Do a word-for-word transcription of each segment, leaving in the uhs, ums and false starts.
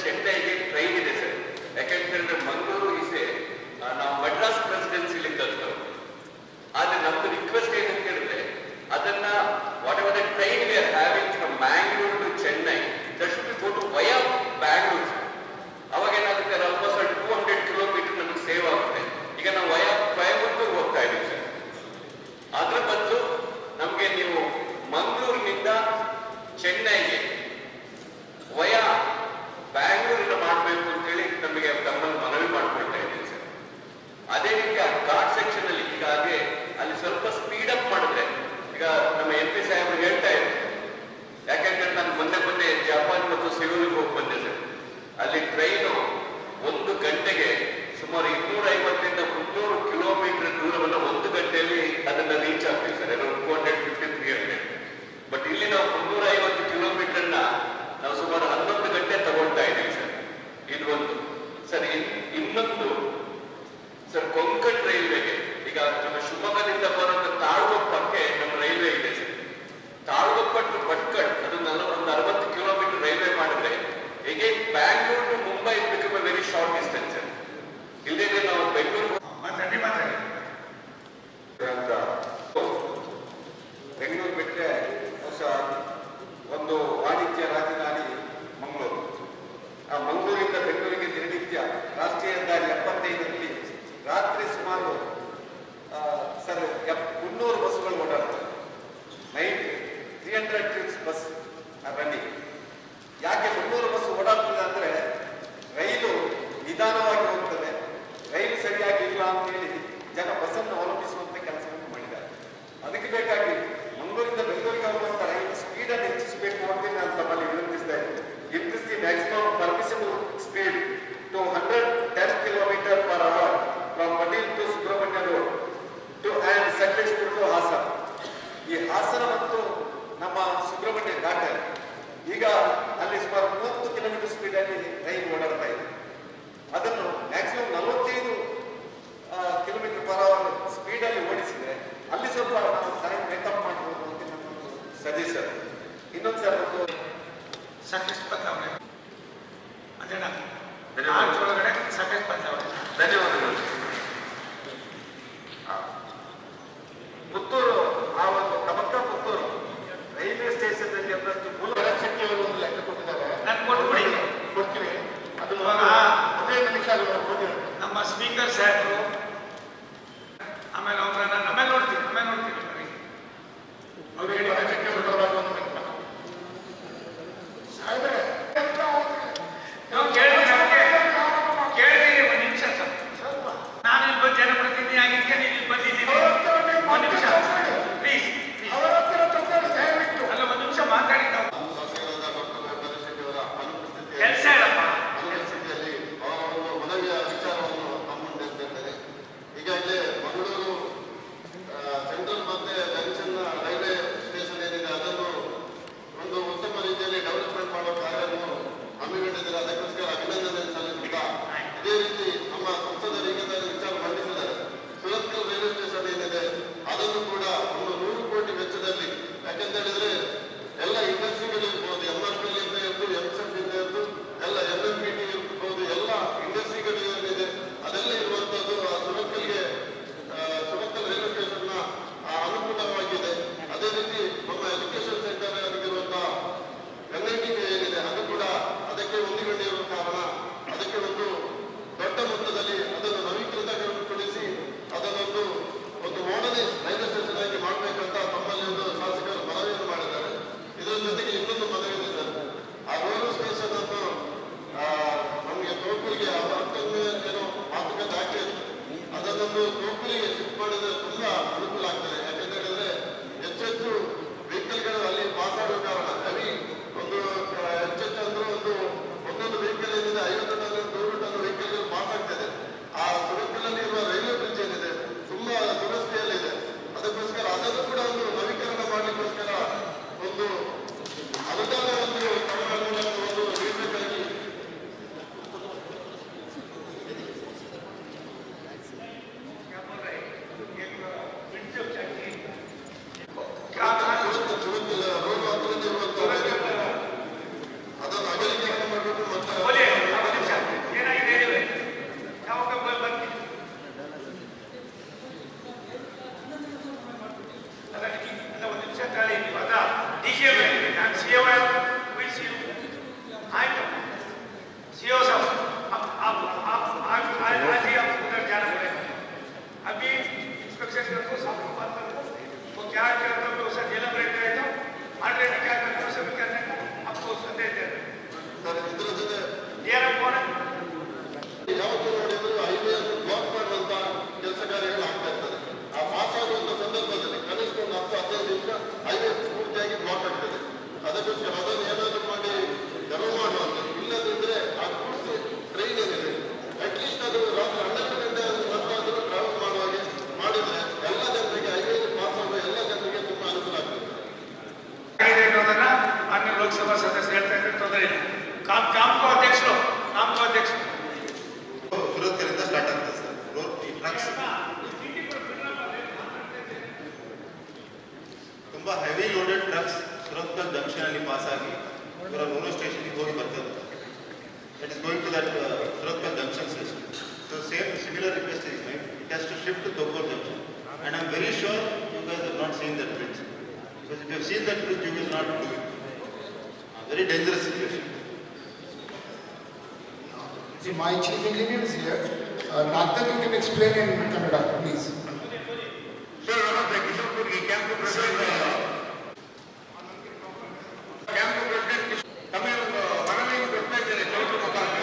ಚೆನ್ನೈಗೆ ಟ್ರೈನ್ ಇದೆ ಸರ್. ಯಾಕೆಂತಂದ್ರೆ ಮಂಗಳೂರು ಇಸೆ ನಾವು ಮಡ್ರಾಸ್ ಪ್ರೆಸಿಡೆನ್ಸಿಲಿ ಕಲ್ತವು. ಆದ್ರೆ ನಮ್ದು ರಿಕ್ವೆಸ್ಟ್ ಏನಂತ ಹೇಳಿದ್ರೆ ಅದನ್ನ whatever the train we are having from Mangalore to Chennai that should be go to via Bangalore. ಅವಾಗ ಏನಾಗುತ್ತೆ, ಆಲ್ಮೋಸ್ಟ್ ಟೂ ಹಂಡ್ರೆಡ್ ಕಿಲೋಮೀಟರ್ ನಮಗೆ ಸೇವ್ ಆಗುತ್ತೆ. ಈಗ ನಾವು ವಯಾ ಕೊಯಂಬತ್ತೂರು ಹೋಗ್ತಾ ಇದ್ದೀವಿ ಸರ್. ಅದ್ರ ಬದಲು ನಮಗೆ ನೀವು ಮಂಗಳೂರಿನಿಂದ ಚೆನ್ನೈಗೆ ವಯಾ ಬ್ಯಾಂಗ್ಳೂರಿನ ಮಾಡಬೇಕು ಅಂತೇಳಿ ನಮಗೆ ತಮ್ಮನ್ನು ಮನವಿ ಮಾಡ್ಕೊಳ್ತಾ ಇದ್ದೀವಿ ಸರ್. ಅದೇ ರೀತಿ ಆ ಘಾಟ್ ಸೆಕ್ಷನ್ ಅಲ್ಲಿ ಹೀಗಾಗಿ ಅಲ್ಲಿ ಸ್ವಲ್ಪ ಸ್ಪೀಡ್ ಅಪ್ ಮಾಡಿದ್ರೆ, ಈಗ ನಮ್ಮ ಎಂ ಪಿ ಸಾಹೇಬರು ಹೇಳ್ತಾ ಇದ್ರು, ಯಾಕೆಂದ್ರೆ ನಾನು ಮೊನ್ನೆ ಮೊನ್ನೆ ಜಪಾನ್ ಮತ್ತು ಸಿಯೋಲ್ಗೆ ಹೋಗಿ ಬಂದೆ ಸರ್. ಅಲ್ಲಿ ಟ್ರೈನು ಒಂದು ಗಂಟೆಗೆ ಸುಮಾರು ಇನ್ನೂರ ಐವತ್ತರಿಂದ ಮುನ್ನೂರು ಕಿಲೋಮೀಟರ್ ದೂರವನ್ನು ಒಂದು ಗಂಟೆಯಲ್ಲಿ ಅದನ್ನ ರೀಚ್ ಆಗ್ತೀವಿ sir. Around two hundred fifty three hundred. But ಇಲ್ಲಿ ನಾವು ಮುನ್ನೂರ ಐವತ್ತು ಕಿಲೋಮೀಟರ್ನ ನಾವು ಸುಮಾರು ಹನ್ನೊಂದು ಗಂಟೆ ತಗೊಳ್ತಾ ಇದ್ದೀವಿ ಸರ್. ಇದು ಒಂದು ಸರ್. ಇನ್ನೊಂದು ಸರ್, ಕೊಂಕಣ್ ರೈಲ್ವೆಗೆ ಈಗ ನಮ್ಮ ಶಿವಮೊಗ್ಗದಿಂದ ಬರೋದ ತಾಳ್ಗೊಪ್ಪಕ್ಕೆ ನಮ್ಮ ರೈಲ್ವೆ ಇದೆ ಸರ್. ತಾಳ್ಗೊಪ್ಪ ಟು ಭಟ್ಕಳ್ ಅದು ಒಂದು ಅರವತ್ತು ಕಿಲೋಮೀಟರ್ ರೈಲ್ವೆ ಮಾಡಿದ್ರೆ ಹೇಗೆ Bangalore to Mumbai become a very short distance sir. ಇಲ್ಲದೇ ನಾವು ಬೆಂಗಳೂರು ಬೆಂಗಳೂರು ಬಿಟ್ಟರೆ ಹೊಸ ಒಂದು ವಾಣಿಜ್ಯ ರಾಜಧಾನಿ ಮಂಗಳೂರು. ಆ ಮಂಗಳೂರಿಂದ ಬೆಂಗಳೂರಿಗೆ ದಿನನಿತ್ಯ ರಾಷ್ಟ್ರೀಯ ಹೆದ್ದಾರಿ ಎಪ್ಪತ್ತೈದರಲ್ಲಿ ರಾತ್ರಿ ಸುಮಾರು ಸರ್ ಮುನ್ನೂರು ಬಸ್ಸುಗಳು ಓಡಾಡ್ತವೆ. Night three hundred trips bus running. ಯಾಕೆ ಮುನ್ನೂರು ಬಸ್ ಓಡಾಡ್ತದೆ ಅಂದರೆ ರೈಲು ನಿಧಾನವಾಗಿ ಹೋಗ್ತದೆ, ರೈಲು ಸರಿಯಾಗಿ ಇಲ್ಲ ಅಂತೇಳಿ ಜನ ಬಸ್ಸನ್ನು ಅವಲಂಬಿಸುವಂತ ಕೆಲಸವನ್ನು ಮಾಡಿದ್ದಾರೆ. ಅದಕ್ಕೆ ಬೇಕಾಗಿ ಮಂಗಳೂರಿಂದ ಬೆಂಗಳೂರಿಗೆ ಹೋಗುವಂತ ರೈಲು ಸ್ಪೀಡನ್ನು ಹೆಚ್ಚಿಸಬೇಕು ಅಂತ ನಾನು ತಮ್ಮಲ್ಲಿ ವಿನಂತಿಸ್ತಾ ಇದ್ದೀನಿ. Increase the maximum permissible speed to hundred ten kilometre per hour from Patil to Subrahmanya road to and Sakleshpur to Hassan. ಈ ಹಾಸನ ಮತ್ತು ನಮ್ಮ ಸುಬ್ರಹ್ಮಣ್ಯ ಘಾಟಲ್ಲಿ ಈಗ ಅಲ್ಲಿ ಸುಮಾರು ಮೂವತ್ತು ಕಿಲೋಮೀಟರ್ ಸ್ಪೀಡಲ್ಲಿ ರೈಲು ಓಡಾಡ್ತಾ ಇದೆ. ಅದನ್ನು ಮ್ಯಾಕ್ಸಿಮಮ್ ನಲವತ್ತೈದು ಕಿಲೋಮೀಟರ್ ಪರ್ ಅವರ್ ಸ್ಪೀಡಲ್ಲಿ ಓಡಿಸಿದ್ರೆ ಅಲ್ಲಿ ಸ್ವಲ್ಪ ನಾವು ಟೈಮ್ ಮೇಕಪ್ ಮಾಡಬಹುದು ಅಂತ ನನ್ನೊಂದು ಸಜೆಷನ್. ಇನ್ನೊಂದು ಸರ್ ಒಂದು ಸಾಕಷ್ಟು ಬದಲಾವಣೆ ಒಳಗಡೆ ಸಾಕಷ್ಟು ಬದಲಾವಣೆ. ಧನ್ಯವಾದಗಳು. ಪುತ್ತೂರು ಆ ಒಂದು ಕಮಕ್ಕ ಪುತ್ತೂರು ರೈಲ್ವೆ ಸ್ಟೇಷನ್ ಅಲ್ಲಿ ಒಂದಷ್ಟು ಮೂಲ ಶಕ್ತಿಯವರು ಒಂದು ಲೆಕ್ಕ ಕೊಟ್ಟಿದ್ದಾರೆ. ನಾನು ಕೊಟ್ಬಿಡಿ ಕೊಡ್ತೀನಿ. ಅದು ಹದಿನೈದು ನಿಮಿಷ ನಮ್ಮ ಸ್ಪೀಕರ್ ಸಾಹೇಬರು ಆಮೇಲೆ ಅವ್ರನ್ನ ಆಮೇಲೆ ನೋಡ್ತೀನಿ ಆಮೇಲೆ ನೋಡ್ತೀನಿ ಅವ್ರು ಹೇಳಿ ಕೇಳ್ತೀನಿ. ಒಂದು ನಿಮಿಷ ಸರ್, ನಾನು ಇಲ್ಲಿ ಬಂದು ಜನಪ್ರತಿನಿಧಿ ಆಗಿದ್ದೆ, ನೀವು ಇಲ್ಲಿ ಬಂದಿದ್ದೀನಿ. ಒಂದು ನಿಮಿಷ ಪ್ಲೀಸ್. ಅಲ್ಲ ಒಂದು ನಿಮಿಷ ಮಾತಾಡಿ. ಕೆಲಸ ಹೇಳಪ್ಪ. ಕಾಮ್ಕೋ ಅಧ್ಯಕ್ಷರು ಕಾಮ್ಕೋ ಅಧ್ಯಕ್ಷರು ಸುರತ್ಕಲ್ಲಿಂದ ಸ್ಟಾರ್ಟ್ ಆಗ್ತದೆ ಸರ್. ಈ ಟ್ರಕ್ಸ್ ತುಂಬಾ heavy loaded trucks Surathkal junction ಅಲ್ಲಿ ಪಾಸ್ ಆಗಿ ಇವರ ರೋರೋ ಸ್ಟೇಷನ್ಗೆ ಹೋಗಿ ಬರ್ತದೆ. It is going to that uh, Suratpal junction station. So same similar request is made. It has to shift to Tokor junction. And I am very sure you guys have not seen that bridge. Because if you have seen that bridge, you will not do it. A very dangerous situation. See, my chief engineer is here. Uh, Nagda, you can explain in Kannada, please. Sir, one of the Kishorpur camp to present camp to present ತಮಗೆ ಒಂದು ಮನವಿಯನ್ನು ಕೊಡ್ತಾ ಇದ್ದೇನೆ ಚೌಟ ಮುಖಾಂತರ.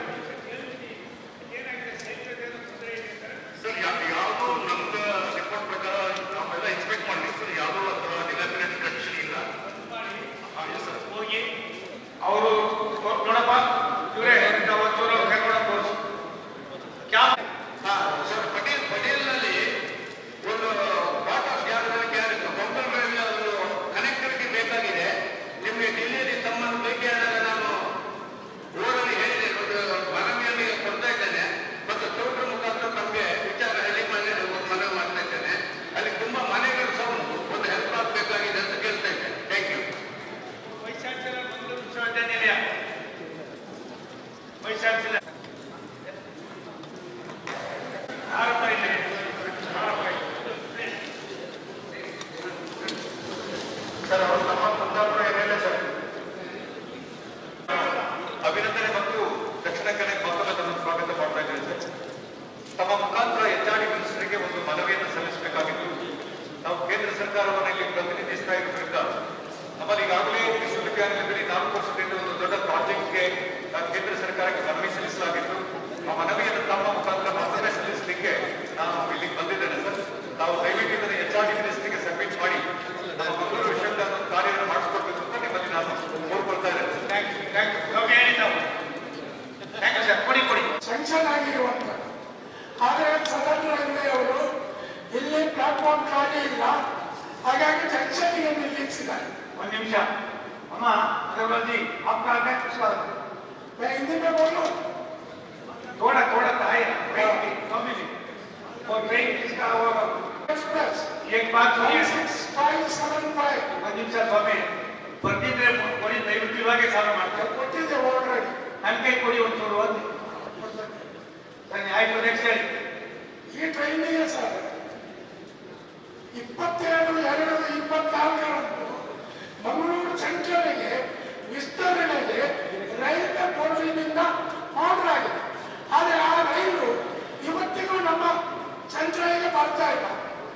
Sir ಯಾವುದೋ ನಮ್ದು report ಪ್ರಕಾರ ನಾವೆಲ್ಲ ಎಕ್ಸ್ಪೆಕ್ಟ್ ಮಾಡಿ ಸರ್ ಯಾವುದೋ ಒಂಥರ ಡಿಲಾಮಿನೇಟ್ ಕಂಡೀಷನ್ ಇಲ್ಲ. ಹೋಗಿ ಅವರು ನೋಡಪ್ಪ ಇವರೇ ಒಂಚೂರು ಕರ್ಕೊಂಡು ತೋರಿಸು ಕ್ಯಾಬ್ ಸರ್ ಪಟೇಲ್ ಪಟೇಲ್ನಲ್ಲಿ ಒಂದು ವಾಟರ್ ಆಫ್ ಜಾಗದಲ್ಲಿ ಕೊಂಕಣದಲ್ಲಿ ಅದು ಕನೆಕ್ಟರ್ಗೆ ಬೇಕಾಗಿದೆ. ನಿಮಗೆ ಡೆಲ್ಲಿಯಲ್ಲಿ ತಮ್ಮನ್ನು ಭೇಟಿ ಆದಾಗ ನಾನು ಊರಲ್ಲಿ ಹೇಳಿದೆ, ಒಂದು ಮನವಿಯಲ್ಲಿ ಕೊಡ್ತಾ ಇದ್ದೇನೆ ಮತ್ತು ಚೌಟ್ರ ಮುಖಾಂತರ ತಮಗೆ ವಿಚಾರ ಹೇಳಿ ಮನೆ ಮನವಿ ಮಾಡ್ತಾ ಇದ್ದೇನೆ. ಅಲ್ಲಿ ತುಂಬಾ ಮನೆಗಳು ಸಹ ಉಂಟು, ಒಂದು ಹೆಲ್ಪ್ ಆಗಬೇಕಾಗಿದೆ ಅಂತ ಕೇಳ್ತಾ ಇದ್ದೇನೆ. Thank you. Vice chancellor Mangaluru ವಿಶ್ವವಿದ್ಯಾನಿಲಯ ವೈಸ್ ಚಾನ್ಸಲರ್ ಯಾರಪ್ಪ ಇಲ್ಲಿ ಸರ್ ಅವರು ನಮ್ಮ Kundapura M L A sir. ಅಭಿನಂದನೆ ಮತ್ತು ದಕ್ಷಿಣ ಕನ್ನಡ ಮಕ್ಕಳ ತಮ್ಮ ಸ್ವಾಗತ ಮಾಡ್ತಾ ಇದ್ದೇನೆ ಸರ್. ತಮ್ಮ ಮುಖಾಂತರ ಎಚ್ ಆರ್ ಡಿ ಮಿನಿಸ್ಟರ್ಗೆ ಒಂದು ಮನವಿಯನ್ನು ಸಲ್ಲಿಸಬೇಕಾಗಿತ್ತು. ನಾವು ಕೇಂದ್ರ ಸರ್ಕಾರವನ್ನು ಇಲ್ಲಿ ಪ್ರತಿನಿಧಿಸ್ತಾ ಇರೋದ್ರಿಂದ ನಮ್ಮಲ್ಲಿ ಈಗಾಗಲೇ ವಿಶ್ವವಿದ್ಯಾನಿಲಯದಲ್ಲಿ ನಾಲ್ಕು ವರ್ಷದಿಂದ ಒಂದು ದೊಡ್ಡ ಪ್ರಾಜೆಕ್ಟ್ಗೆ ಕೇಂದ್ರ ಸರ್ಕಾರಕ್ಕೆ ಮನವಿ ಸಲ್ಲಿಸಲಾಗಿತ್ತು. ಆ ಮನವಿಯನ್ನು ತಮ್ಮ ಮುಖಾಂತರ ಮತ್ತೊಮ್ಮೆ ಸಲ್ಲಿಸಲಿಕ್ಕೆ ನಾನು ಇಲ್ಲಿಗೆ ಬಂದಿದ್ದೇನೆ ಸರ್. ನಾವು ದಯವಿಟ್ಟು ಇದನ್ನು ಎಚ್ ಆರ್ ಡಿ ಮಿನಿಸ್ಟರ್ಗೆ ಸಬ್ಮಿಟ್ ಮಾಡಿ ನಮ್ಮ ಮಂಗಳೂರು ವಿಶ್ವವಿದ್ಯಾಲಯದ ಕಾರ್ಯವನ್ನು ಮಾಡಿಸ್ಕೊಡ್ಬೇಕು ಅಂತ ನಿಮ್ಮಲ್ಲಿ ನಾನು ಕೋರ್ಕೊಳ್ತಾ ಇದ್ದೇನೆ sir. Thank you thank you ಕಮ್ಮಿ ಹೇಳಿದ್ದಾವು ಥ್ಯಾಂಕ್ ಯು ಸರ್. ಕೊಡಿ ಕೊಡಿ ಸೆನ್ಷನ್ ಆಗಿರುವಂತ. ಆದರೆ ಸದನ್ ರೈಲ್ವೆ ಅವರು ಇಲ್ಲಿ ಪ್ಲಾಟ್ಫಾರ್ಮ್ ಖಾಲಿ ಇಲ್ಲ, ಹಾಗಾಗಿ ಜಂಕ್ಷನ್ಗೆ ನಿಲ್ಲಿಸಿದ್ದಾರೆ. ಒಂದು ನಿಮಿಷ ಅಮ್ಮ ಅದರಲ್ಲಿ आपका आगे स्वागत है. मैं हिंदी में बोलूं? थोड़ा थोड़ा था है कमी और ट्रेन किसका होगा एक्सप्रेस एक बात सुनिए सिक्स फाइव सेवन फाइव ಒಂದು ನಿಮಿಷ ಸ್ವಾಮಿ ಬರ್ತಿದ್ರೆ ಕೊಡಿ ದಯವಿಟ್ಟು ಇವಾಗೆ ಸಾಲ ಮಾಡ್ತಾರೆ ಕೊಟ್ಟಿದ್ದೆ ಆಲ್ರೆಡಿ. ನನ್ನ ಕೈ ಕೊಡಿ ಒಂಚೂರು ಒಂದು ಸರಿ ಆಯ್ತು. ನೆಕ್ಸ್ಟ್ ಹೇಳಿ. ಈ ಟ್ರೈನಿಗೆ ಸರ್ ಇಪ್ಪತ್ತೆರಡು ಎರಡು ಇಪ್ಪತ್ನಾಲ್ಕರಂದು ಮಂಗಳೂರು ಸೆಂಟ್ರಲ್ಗೆ ವಿಸ್ತರಣೆಗೆ ರೈಲ್ವೆ ಬೋರ್ಡಿನಿಂದ ಆರ್ಡರ್ ಆಗಿದೆ. ಆದರೆ ಆ ರೈಲು ಇವತ್ತಿಗೂ ನಮ್ಮ ಸೆಂಟ್ರಲ್ಗೆ ಬರ್ತಾ ಇಲ್ಲ.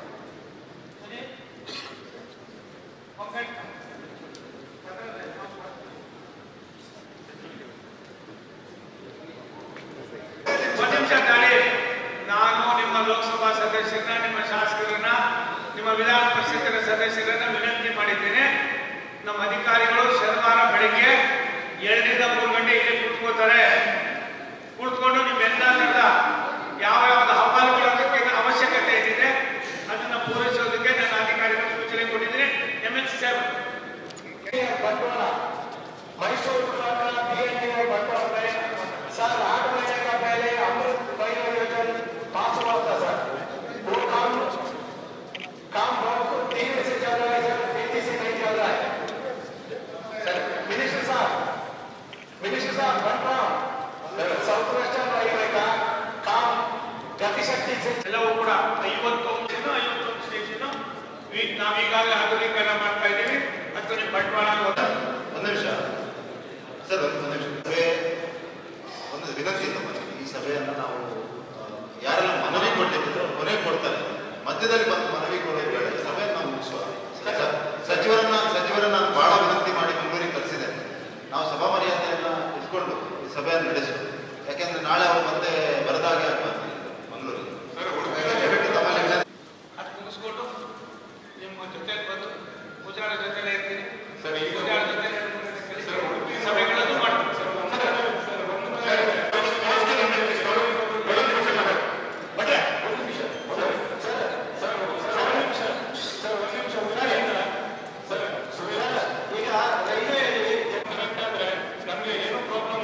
ಒಂದು ನಿಮಿಷ ತಾಳಿ. ನಾನು ನಿಮ್ಮ ಲೋಕಸಭಾ ಸದಸ್ಯರನ್ನ, ನಿಮ್ಮ ಶಾಸಕರನ್ನ, ನಿಮ್ಮ ವಿಧಾನ ಪರಿಷತ್ತಿನ ಸದಸ್ಯರನ್ನ ವಿನಂತಿ ಮಾಡಿದ್ದೇನೆ. ನಮ್ಮ ಅಧಿಕಾರಿಗಳು ಶನಿವಾರ ಬೆಳಿಗ್ಗೆ ಎರಡರಿಂದ ಮೂರು ಗಂಟೆ ಇಲ್ಲಿ ಕುಳಿತುಕೊಳ್ತಾರೆ. ಕುಳಿತುಕೊಂಡು ನಿಮ್ಮೆಲ್ಲ ಯಾವ ಯಾವ್ದು ಹವಾಲುಗಳ ಅವಶ್ಯಕತೆ ಇದೆ ಅದನ್ನು ಪೂರೈಸೋದಕ್ಕೆ ನನ್ನ ಅಧಿಕಾರಿಗಳು ಸೂಚನೆ ಕೊಟ್ಟಿದ್ದೀನಿ. ಎಂ ಎಲ್ ಸಿ ಸಾಹೇಬ್ ಬಂಡವಾಳ ಮೈಸೂರು ಬಂಡವಾಳ सर आठ महीने का पहले अमृत महीने योजना पास हुआ था सर. वो काम काम बहुत तेजी से चल रहा है सर, तेजी से नहीं चल रहा है सर. मिनिस्टर साहब मिनिस्टर साहब बन रहा साउथ वेस्टर्न रेलवे का काम गतिशक्ति से ಎಲ್ಲವೂ ಕೂಡ ಐವತ್ತೊಂದು ಐವತ್ತೊಂದು ಸ್ಟೇಷನ್ ನಾವೀಗಾಗಲೇ ಆಧುನೀಕರಣ ಮಾಡ್ತಾ ಇದ್ದೀವಿ. ಮತ್ತು ನಿಮ್ಮ ಬಂಡವಾಳ ಒಂದು ನಿಮಿಷ ಸರ್, ಒಂದು ನಿಮಿಷ ಒಂದು ವಿನಂತಿ ನಮ್ಮಲ್ಲಿ. ಈ ಸಭೆಯನ್ನು ನಾವು ಯಾರೆಲ್ಲ ಮನವಿ ಕೊಡ್ಲಿಕ್ಕಿದ್ರು ಕೊನೆಗೆ ಕೊಡ್ತಾರೆ, ಮಧ್ಯದಲ್ಲಿ ಬಂದು ಮನವಿ ಕೊಡೋದು ಬೇಡ. ಈ ಸಭೆಯನ್ನು ನಾವು ಮುಗಿಸುವ. ಸಚಿವರನ್ನ ಸಚಿವರನ್ನ ನಾನು ಬಹಳ ವಿನಂತಿ ಮಾಡಿ ಮಂಗಳೂರಿಗೆ ಕಳಿಸಿದ್ದೇನೆ. ನಾವು ಸಭಾ ಮರ್ಯಾದೆಯನ್ನು ಇಟ್ಕೊಂಡು ಈ ಸಭೆಯನ್ನು ನಡೆಸೋದು. ಯಾಕೆಂದ್ರೆ ನಾಳೆ ಅವರು ಮತ್ತೆ ಬರದಾಗೆ ಆಗ್ಬಾರ್ದು ಮಂಗಳೂರಿಗೆ. ದಯವಿಟ್ಟು ತಮ್ಮಲ್ಲಿ ವಿನಂತಿ. ಅದು ಮುಗಿಸ್ಕೊಂಡು ನಿಮ್ಮ ಜೊತೆ ಬಂದು ಗುಜರಾತ್ ಜೊತೆಲೇ ಇರ್ತೀನಿ ಸರ್. ಈಗ ಗುಜರಾತ್ ಜೊತೆ ಸಭೆಗಳನ್ನು ಮಾಡ್ತೀನಿ ಸರ್. ಈಗ ರೈಲ್ವೆಯಲ್ಲಿ ನಮಗೆ ಏನು ಪ್ರಾಬ್ಲಮ್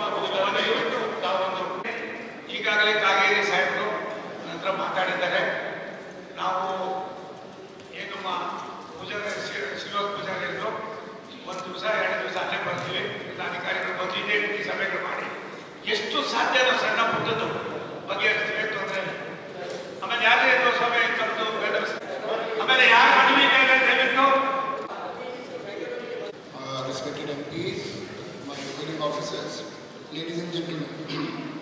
ಇದೇ ರೀತಿ ಸಭೆಗಳು ಮಾಡಿ ಎಷ್ಟು ಸಾಧ್ಯನೋ ಸಣ್ಣ ಪುಟ್ಟದ್ದು ಬಗೆಹರಿಸ್ತೀವಿ, ತೊಂದರೆ ಇಲ್ಲ. ಆಮೇಲೆ ಯಾರೇ ಸಭೆ ತಂದು ಆಮೇಲೆ ಯಾರು ಮನವಿ ಮೇಲೆ ದಯವಿಟ್ಟು respected M Ps, my voting officers, ladies and gentlemen.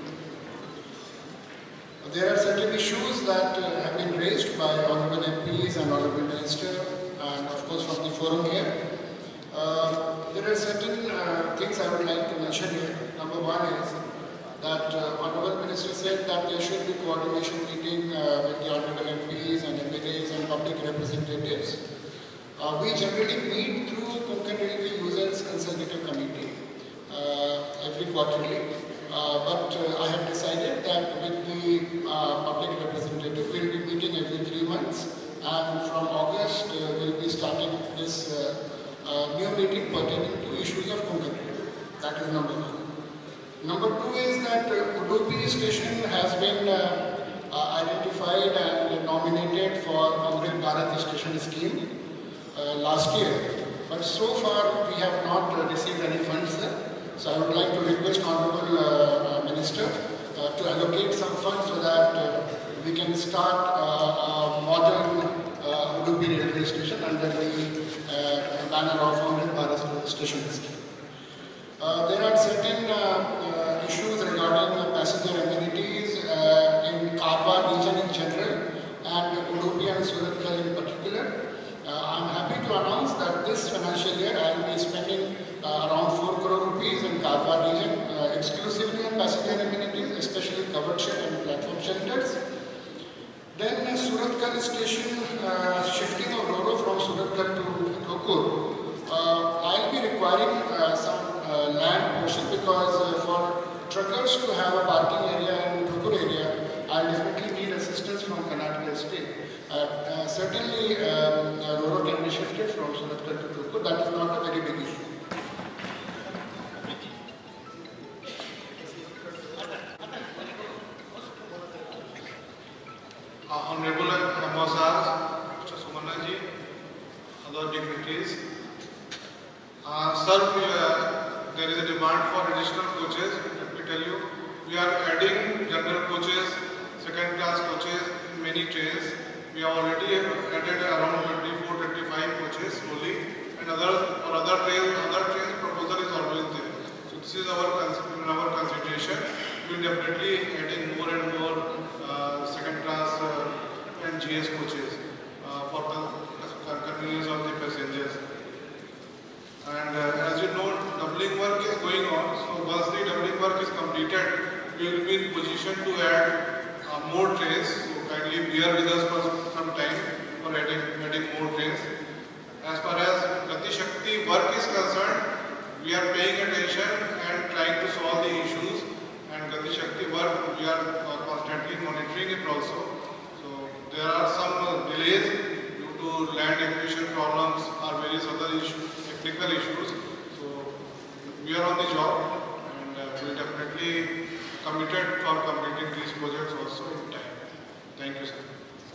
There are certain issues that uh, have been raised by honorable M Ps and honorable minister, and of course from the forum here. Uh, there are certain uh, things I would like to mention here. Number one is that uh, honorable minister said that there should be coordination meeting uh, with the honorable M Ps and M L As and public representatives. Uh, we generally meet through Konkan Railway Users Consultative Committee uh, every quarterly, uh, but uh, I have decided that with the uh, public representative we will be meeting every three months, and from August uh, we will be starting this uh, uh, new meeting pertaining to issues of Konkan Railway. That is number one. Number two is that uh, Udupi station has been uh, uh, identified and nominated for Amrit Bharat station scheme Uh, last year, but so far we have not uh, received any funds there. So I would like to request honorable uh, uh, minister uh, to allocate some funds so that uh, we can start uh, a modern uh, Udupi railway station under the uh, banner of Amrit Bharat station scheme. Uh, there are certain uh, uh, issues regarding uh, passenger amenities uh, in Karwa region in general and Udupi and Surathkal in particular. Uh, I am happy to announce that this financial year I will be spending uh, around four crore rupees in Karwa region uh, exclusively on passenger amenities, especially covered shed and platform shelters. Then uh, Surathkal station, uh, shifting of Roro from Surathkal to Dhukur. Uh, I will be requiring uh, some uh, land portion because uh, for truckers to have a parking area in Dhukur area, I will definitely need assistance from Karnataka state. Uh, uh, certainly, um, uh, Roro can be shifted from Surathkal to Dhukur. That is not a very big issue. Uh, Honorable Ambassador, Mister Sumannaji, other dignitaries. Uh, sir, we, uh, there is a demand for additional coaches. Let me tell you, we are adding general coaches, second class coaches in many trains. We have already added around twenty-four, twenty-five coaches slowly, and other for other trains, other trains proposal is always there. So this is our in our consideration. We will definitely adding more and more uh, second class uh, and G S coaches uh, for the convenience of the passengers. And uh, as you know, doubling work is going on. So once the doubling work is completed, we will be in position to add uh, more trains. Kindly bear with us for some time for adding, adding more trains. As far as Gati Shakti work is concerned, we are paying attention and trying to solve the issues. And Gati Shakti work, we are uh, constantly monitoring it also. So there are some uh, delays due to land acquisition problems or various other issues, technical issues. So we are on the job, and uh, we are definitely committed for completing these projects also in time. Thank you, sir.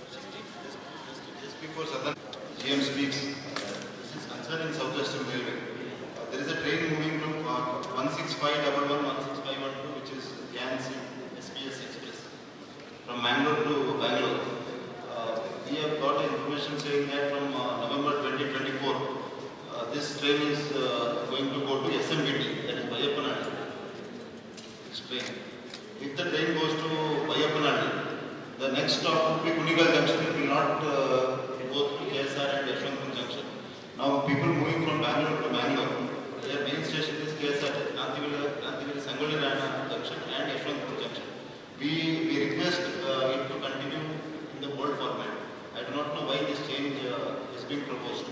Just before Southern G M speaks, uh, this is concerning Southwestern Railway. Uh, there is a train moving from uh, one six five one one, one six five one two, which is C A N C S B S Express, from Mangalore to Bangalore. Uh, we have got information saying that from uh, November twenty twenty-four, uh, this train is uh, going to go to S M B T, that is Bayappanadi. This train. If the train goes to Bayappanadi, the next stop will be Kunigal Junction. It will not uh, go to K S R and Yeshwanthpur Junction. Now, people moving from Bangalore to Bangalore, their main station is K S R, Kantivili Sangoli Rana Junction and Yeshwanthpur Junction. We, we request uh, it to continue in the old format. I do not know why this change uh, is being proposed.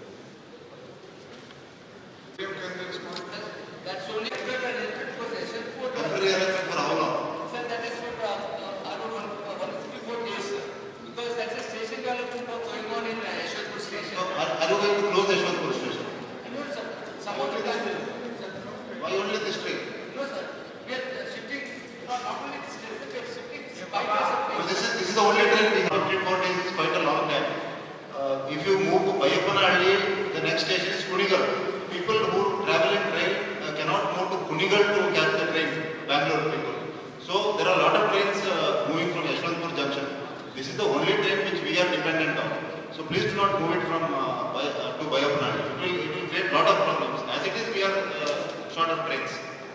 That's only temporary arrangement for session for Temporary arrangement for how long? Sir, that is for uh, uh, around one hundred fifty-four days, sir. Because that's a station development going on in uh, Yeshwanthpur station. So, are, are you going to close Yeshwanthpur station? No, sir. Some of the time. Why only this train? No, sir. We are uh, shifting, not not only this train, we are shifting bypass of So train. this is this is the only train we have. fifty-four days is quite a long time. Uh, if you move to Bayappanadi, the next station is Kunigal. People who travel in train uh, cannot move to Kunigal. Kunigal to catch the train, Bangalore people. So there are a lot of trains uh, moving from Yeshwanthpur Junction. This is the only train which we are dependent on. So please do not move it from uh, by, uh, to Bayapanad. It will, it will create a lot of problems. As it is, we are uh, short of trains.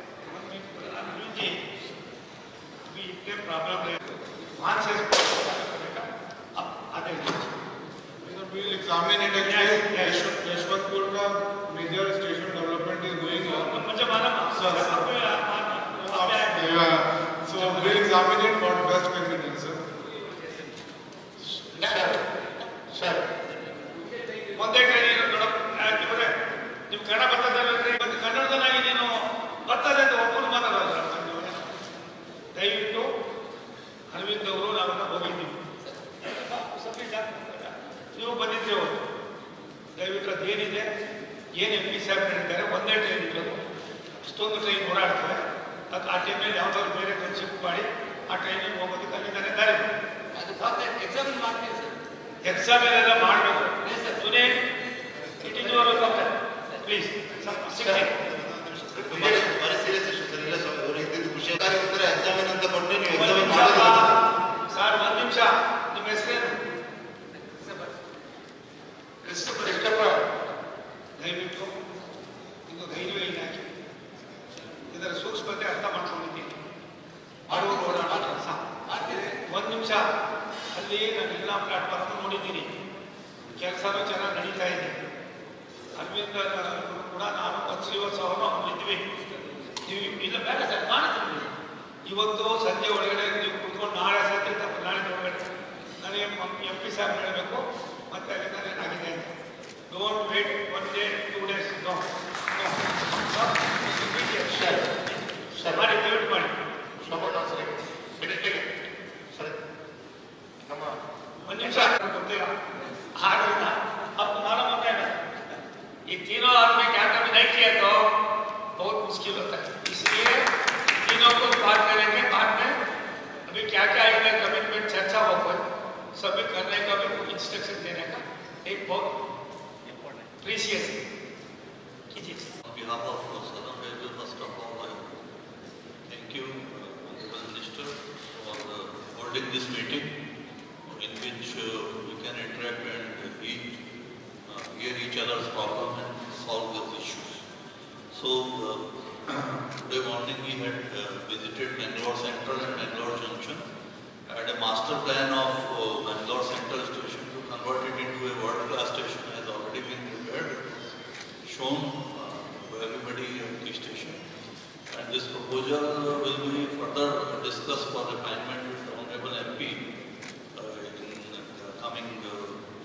We will examine it actually. Yes, yes. Yeshwanthpur ka major station development is going on. Sir, yeah. So we will examine it for best convenience, sir. Sir. ಒಂದೇ train ಇವರೇ ನಿಮ್ ಕನ್ನಡ ಬರ್ತದಲ್ರಿ ಮತ್ತೆ ಕನ್ನಡದನ್ನಾಗಿ ನೀನು ಬರ್ತದೆ ಅಂತ ಒಬ್ಬರು ಮಾತಾಡೋಲ್ಲ ದಯವಿಟ್ಟು ಅರವಿಂದ್ ಅವರು ನಾವೆಲ್ಲ ಹೋಗಿದ್ದೀವಿ ನೀವು ಬಂದಿದ್ರಿ ಅವರು ದಯವಿಟ್ಟು ಅದೇನಿದೆ ಏನು ಎಂ ಪಿ ಸಾಹೇಬ್ ಹೇಳಿದ್ದಾರೆ ಒಂದೇ ಟ್ರೈನ್ ಇರೋದು ಅಷ್ಟೊಂದು ಟ್ರೈನ್ ಓಡಾಡ್ತವೆ ಅದು ಆ ಟೈಮಲ್ಲಿ ಯಾವ್ದಾದ್ರು ಬೇರೆ ಟ್ರೈನ್ ಶಿಫ್ಟ್ ಮಾಡಿ ಆ ಟ್ರೈನಿಗೆ ಹೋಗೋದಕ್ಕೆ ಅಲ್ಲಿಂದಾನೆ ದಾರಿ ಎಕ್ಸಾಮ್ ಮಾಡ್ತೀವಿ ಸರ್. ಎಕ್ಸಾಮ್ ಎಲ್ಲ ಮಾಡಬೇಕು ಸುನೇ it is your please Very serious issue, sir. ಇಲ್ಲ ಸರ್, ಅವರು ಇದ್ದಿದ್ದು ಖುಷಿ ಉತ್ತರ ಎಕ್ಸಾಮಿನ್ ಅಂತ ಕೊಟ್ಟು ನೀವು ಒಂದು ಎಕ್ಸಾಮಿನ್ ನಿಮಿಷ ಮಾಡಿಲ್ಲ ಸರ್, ಒಂದು ನಿಮಿಷ. ನಿಮ್ಮ ಹೆಸರೇನು? ದಯವಿಟ್ಟು ಇದು ರೈಲ್ವೆ ಇಲಾಖೆ, ಇದರ ಸೂಕ್ಷ್ಮತೆ ಅರ್ಥ ಮಾಡ್ಕೊಂಡಿದ್ದೀನಿ. ಮಾಡುವ ಓಡಾಟ ಕೆಲಸ ಒಂದು ನಿಮಿಷ. ಅಲ್ಲಿ ನಾನು ಎಲ್ಲ ಪ್ಲಾಟ್ಫಾರ್ಮ್ ನೋಡಿದ್ದೀನಿ, ಕೆಲಸನೂ ಚೆನ್ನಾಗಿ ನಡೀತಾ ಇದೆ. ಅರವಿಂದ ಕೂಡ ನಾನು ಒಂದು ಶ್ರೀವತ್ಸವನು ಇದ್ವಿ. ನೀವು ಇಲ್ಲ ಬೇಡ ಸರ್, ಕಾಣಿಸ್ತೀನಿ. ಇವತ್ತು ಸಂಜೆ ಒಳಗಡೆ ನೀವು ಕುತ್ಕೊಂಡು ನಾಳೆ ಸಂಜೆ ತಪ್ಪ ನಾಳೆ ಒಳಗಡೆ ನನಗೆ ಎಂ ಪಿ ಸಾಹೇಬ್ ಹೇಳಬೇಕು ಮತ್ತೆ ಅಲ್ಲಿಂದ ಏನಾಗಿದೆ ಅಂತ. Don't wait one day two days no sir ಮಾಡಿ, ದಯವಿಟ್ಟು ಮಾಡಿ. ಒಂದು ನಿಮಿಷ ಗೊತ್ತಿಲ್ಲ. ಆದ್ರಿಂದ अब मालूम होता है ना, ये तीनों आदमी क्या कभी नहीं किया तो बहुत मुश्किल होता है. इसलिए तीनों को बात करेंगे बाद में. अभी क्या क्या इनमें कमिटमेंट चर्चा हो कोई सभी करने का भी इंस्ट्रक्शन देने का एक बहुत प्रीशियस कीजिए. On behalf of Southern Railway, first of all, I thank you, Honorable Minister, for uh, holding this meeting in which uh, we can interact and each, uh, hear each other's problem and solve those issues. So, uh, today morning we had uh, visited Bangalore Central and Bangalore Junction. Had a master plan of uh, Bangalore Central Station to convert it into a world-class station has already been prepared, shown uh, to everybody at the station. And this proposal uh, will be further discussed for refinement with the Honorable M P uh, in the coming uh,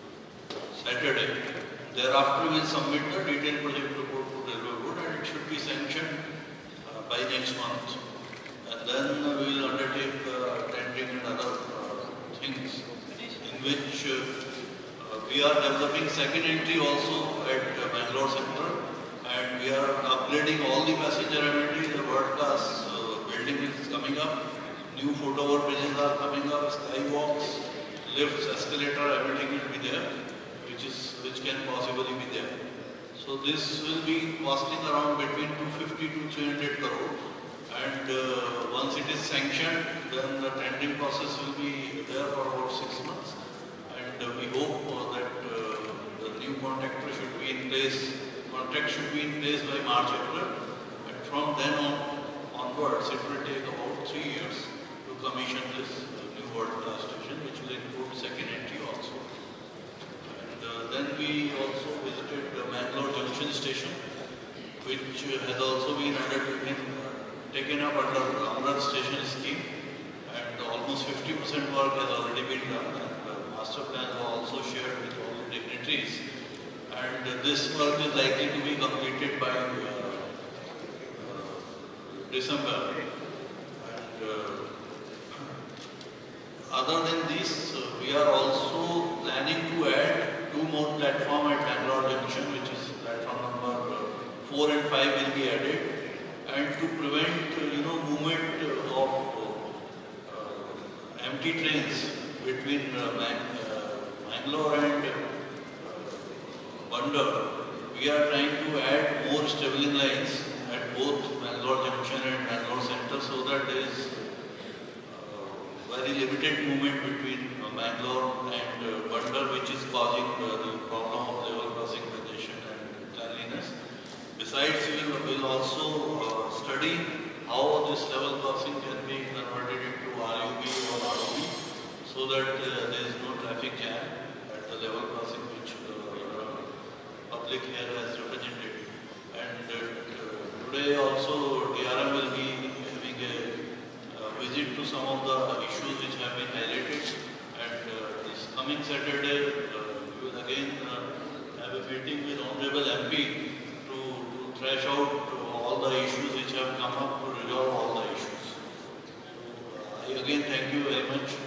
Saturday. Thereafter we will submit the detailed project report to Railway Board and it should be sanctioned uh, by next month. And then uh, we will undertake uh, tendering and other uh, things in which uh, uh, we are developing second entry also at uh, Bangalore Central, and we are upgrading all the passenger amenities. The world-class uh, building is coming up, new foot-over bridges are coming up, skywalks, lifts, escalator, everything will be there, which is which can possibly be there. So this will be costing around between two fifty to three hundred crore. And uh, once it is sanctioned, then the tendering process will be there for about six months. And uh, we hope uh, that uh, the new contractor should be in place, contract should be in place by March, April. And from then on onwards, it will take about three years to commission this uh, new world-class station, which will include second entry also. And uh, then we also visited the Bangalore Junction station, which uh, has also been undertaken taken up under the Amrit Station scheme, and almost fifty percent work has already been done, and the master plans are also shared with all the dignitaries, and uh, this work is likely to be completed by uh, uh, December. And uh, other than this, uh, we are also planning to add two more platforms at Bangalore Junction, which is platform number uh, four and five will be added. And to prevent, uh, you know, movement uh, of uh, empty trains between uh, Man uh, Bangalore and uh, Bandar, we are trying to add more stabling lines at both Bangalore Bangalore Junction and Bangalore Center, so that there is uh, very limited movement between uh, Bangalore and uh, Bandar, which is causing uh, the problem of level crossing congestion and cleanliness. Besides, we will we'll also uh, study how this level crossing can be converted into R U B or R O B, so that uh, there is no traffic jam at the level crossing which uh, public here has represented. And uh, today also D R M will be having a uh, visit to some of the issues which have been highlighted, and uh, this coming Saturday uh, we will again uh, have a meeting with Honorable M P to, to thrash out all the issues which have come up, to resolve all the issues. So, uh, I again thank you very much.